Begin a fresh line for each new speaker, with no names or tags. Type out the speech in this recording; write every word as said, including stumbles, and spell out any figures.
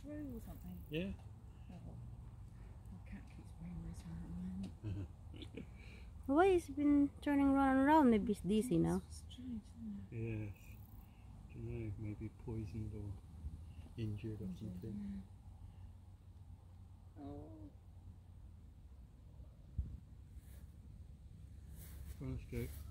shrew or something?
Yeah.
Oh, my cat keeps bringing this one at the moment.
Why has he been turning around and around? Maybe he's dizzy now.
Strange, isn't it?
Yes. Don't know, maybe poisoned or injured or something.
Yeah. Oh.
Well, let's go.